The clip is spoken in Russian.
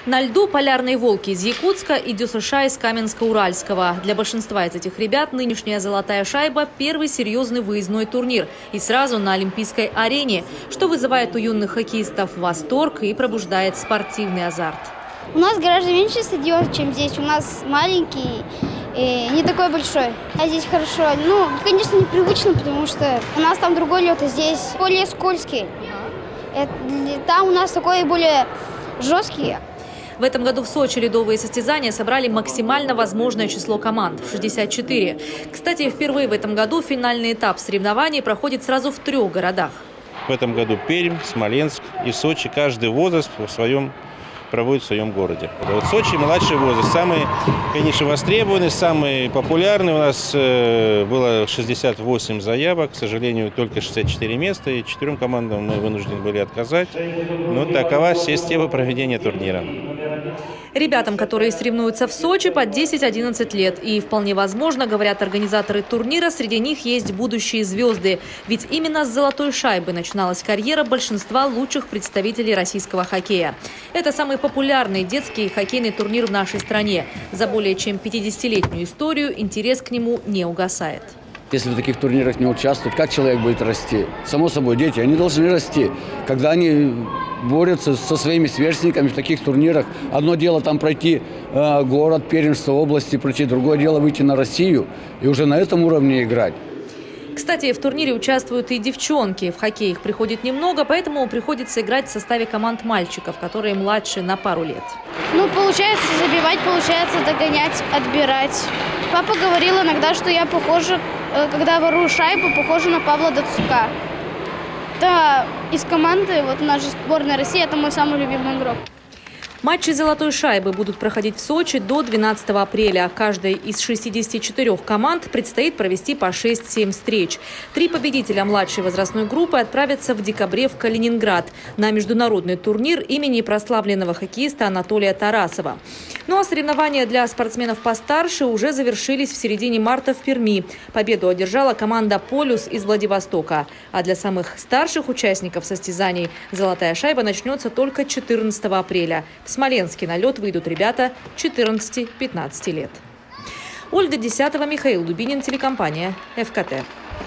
На льду полярные волки из Якутска и ДЮСШ из Каменска-Уральского. Для большинства из этих ребят нынешняя «Золотая шайба» – первый серьезный выездной турнир. И сразу на Олимпийской арене, что вызывает у юных хоккеистов восторг и пробуждает спортивный азарт. У нас гораздо меньше стадион, чем здесь. У нас маленький и не такой большой. А здесь хорошо. Ну, конечно, непривычно, потому что у нас там другой лед, а здесь более скользкий. Там у нас такой более жесткий. В этом году в Сочи ледовые состязания собрали максимально возможное число команд – 64. Кстати, впервые в этом году финальный этап соревнований проходит сразу в 3 городах. В этом году Пермь, Смоленск и Сочи. Каждый возраст проводит в своем городе. Вот Сочи младший возраст, самый, конечно, востребованный, самый популярный. У нас было 68 заявок, к сожалению, только 64 места, и 4 командам мы вынуждены были отказать. Но такова система проведения турнира. Ребятам, которые соревнуются в Сочи, по 10-11 лет. И вполне возможно, говорят организаторы турнира, среди них есть будущие звезды. Ведь именно с «Золотой шайбы» начиналась карьера большинства лучших представителей российского хоккея. Это самый популярный детский хоккейный турнир в нашей стране. За более чем 50-летнюю историю интерес к нему не угасает. Если в таких турнирах не участвуют, как человек будет расти? Само собой, дети, они должны расти. Когда они борются со своими сверстниками в таких турнирах, одно дело там пройти город, первенство области, пройти, другое дело выйти на Россию и уже на этом уровне играть. Кстати, в турнире участвуют и девчонки. В хоккей их приходит немного, поэтому приходится играть в составе команд мальчиков, которые младше на пару лет. Ну, получается забивать, получается догонять, отбирать. Папа говорил иногда, что я похожа, когда ворую шайбу, похожа на Павла Дацука. Да, из команды, вот наша сборная России, это мой самый любимый игрок. Матчи «Золотой шайбы» будут проходить в Сочи до 12 апреля. Каждой из 64 команд предстоит провести по 6-7 встреч. 3 победителя младшей возрастной группы отправятся в декабре в Калининград на международный турнир имени прославленного хоккеиста Анатолия Тарасова. Ну а соревнования для спортсменов постарше уже завершились в середине марта в Перми. Победу одержала команда «Полюс» из Владивостока. А для самых старших участников состязаний «Золотая шайба» начнется только 14 апреля. В Смоленске на лед выйдут ребята 14-15 лет. Ольга Десятова, Михаил Дубинин, телекомпания ФКТ.